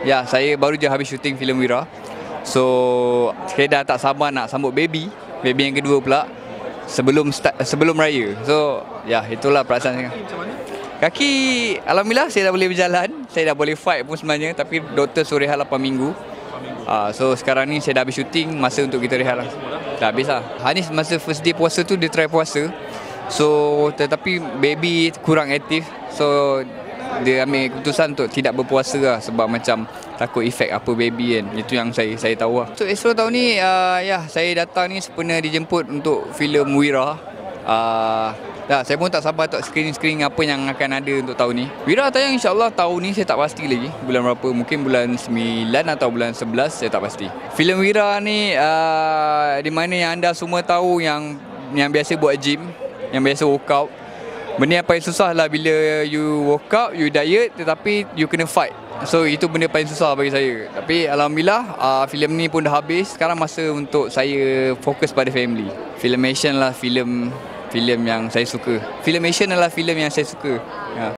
Ya, saya baru je habis syuting filem Wira. So, saya dah tak sabar nak sambut baby yang kedua pula sebelum raya. So, ya, itulah perasaan saya. Kaki, alhamdulillah saya dah boleh berjalan. Saya dah boleh fight pun sebenarnya, tapi doktor suruh rehat 8 minggu. So sekarang ni saya dah habis syuting, masa untuk kita rehat lah. Dah habis lah. Hanis masa first day puasa tu dia try puasa. So tetapi baby kurang aktif. So dia ambil keputusan untuk tidak berpuasa lah, sebab macam takut efek apa baby kan. Itu yang saya tahu lah. So Astro tahun ni ya, saya datang ni sempena dijemput untuk filem Wira. Saya pun tak sabar untuk screening apa yang akan ada untuk tahun ni. Wira tayang insyaAllah tahun ni, saya tak pasti lagi bulan berapa, mungkin bulan 9 atau bulan 11, saya tak pasti. Filem Wira ni di mana yang anda semua tahu yang biasa buat gym, yang biasa workout. Benda yang paling susah lah bila you workout, you diet, tetapi you kena fight. So itu benda paling susah bagi saya. Tapi alhamdulillah filem ni pun dah habis. Sekarang masa untuk saya fokus pada family. Filmation lah filem yang saya suka. Filmation adalah filem yang saya suka. Ya.